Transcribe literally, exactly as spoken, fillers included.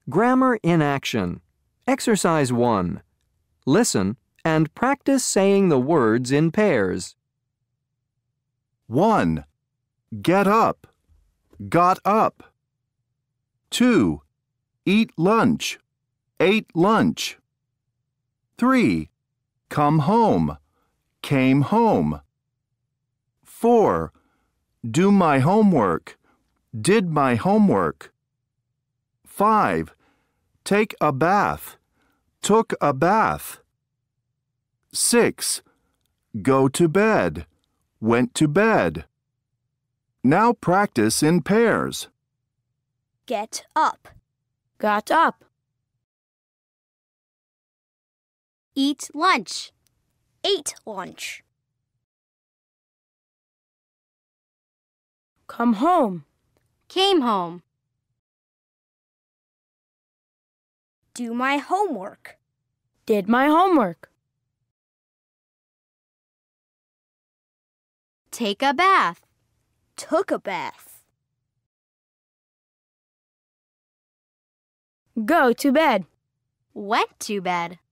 Grammar in action. Exercise one. Listen and practice saying the words in pairs. one. Get up. Got up. two. Eat lunch. Ate lunch. three. Come home. Came home. four. Do my homework. Did my homework. five. Take a bath. Took a bath. six. Go to bed. Went to bed. Now practice in pairs. Get up. Got up. Eat lunch. Ate lunch. Come home. Came home. Do my homework. Did my homework. Take a bath. Took a bath. Go to bed. Went to bed.